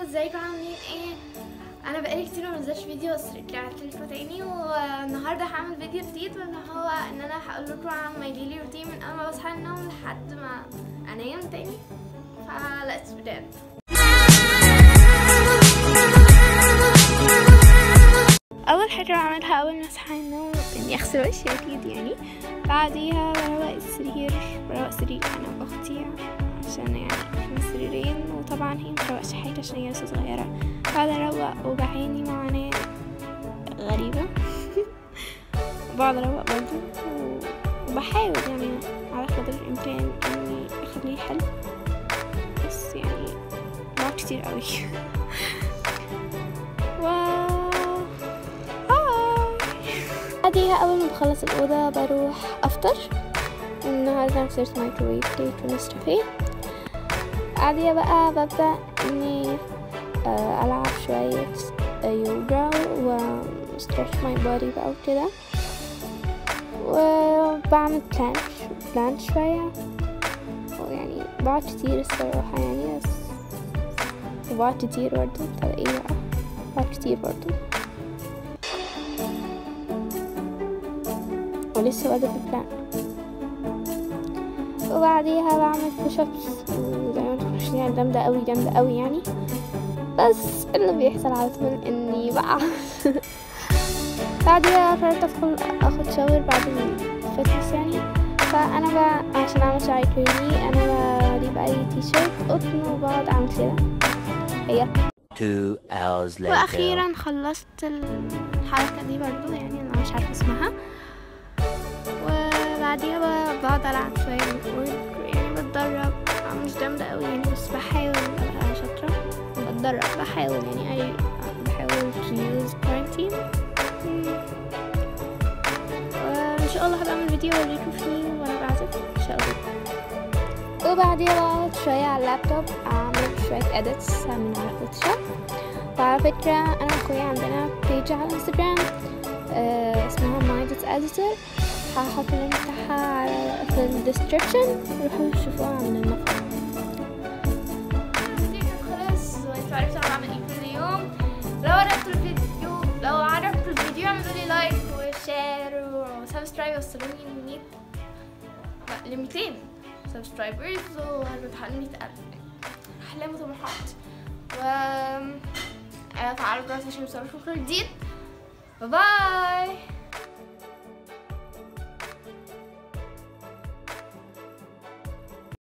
ازيكم عاملين ايه؟ انا بقالي كتير ما نزلتش فيديو بس رجعت لكم تاني، والنهارده هعمل فيديو جديد واللي هو ان انا هقول لكم عن ماي ديلي روتين من اول ما بصحى من النوم لحد ما انام تاني. فليتس begin. اول حاجه بعملها اول ما اصحى من النوم اني اغسل وشي اكيد يعني. بعديها بروق السرير انا واختي عشان يعني احنا سريرين، وطبعا هي متروقش حاجه عشان هي لسه صغيره. بعد اروق وبعاني معاناه غريبه بقعد اروق برضه وبحاول يعني على قدر الامكان اني اخليه حلو، بس يعني ما كتير قوي بعديها اول ما بخلص الاوضه بروح افطر. النهارده عملت مايكروويف كيك ونسكافيه. بعديها بقى ببدا اني العب شويه يوجا وستريتش ماي بودي بقى وكده، وبعمل بلانش شويه، ويعني بقعد كتير الصراحه يعني، بس وبقعد كتير برضه. طب ايه بقى، بقعد كتير برضه ولسه بدأت البلان. وبعديها بعمل بوش ابس زي ما انتم شايفين، جامدة قوي يعني، بس اللي بيحصل على طول اني بقع بعديها قررت ادخل اخد شاور بعد الفتنس يعني. فانا بقى عشان اعمل شعري كيرلي انا بجيب اي تي شيرت قطن وبقعد اعمل كده. هي 2 hours later. واخيرا خلصت الحركة دي برضو، يعني انا مش عارفة اسمها. وبعديها بقعد العب شويه يعني بتدرب، مش جامده قوي يعني، بس بحاول ابقى شاطره بتدرب، بحاول يعني بحاول to use quarantine. وان شاء الله هبقى اعمل فيديو اوريكم فيه وانا بعزف ان شاء الله. وبعديها بقعد شويه على اللابتوب اعمل شويه edits من على فوتوشوب. وعلى فكره انا واخويا عندنا بيج على انستجرام اسمها my editor، هحط اللينك بتاعها في الديسكريبشن، روحوا شوفوها من المقال. خلاص وانتوا عرفتوا انا بعمل ايه كل يوم. لو عجبكم الفيديو اعملوا لي لايك وشير وسبسكرايب، وصلوني ل 200 سبسكرايبرز وهنتحقق 100,000 احلام وطموحات. تعالوا الجرس عشان يوصلكم كل جديد. باي باي.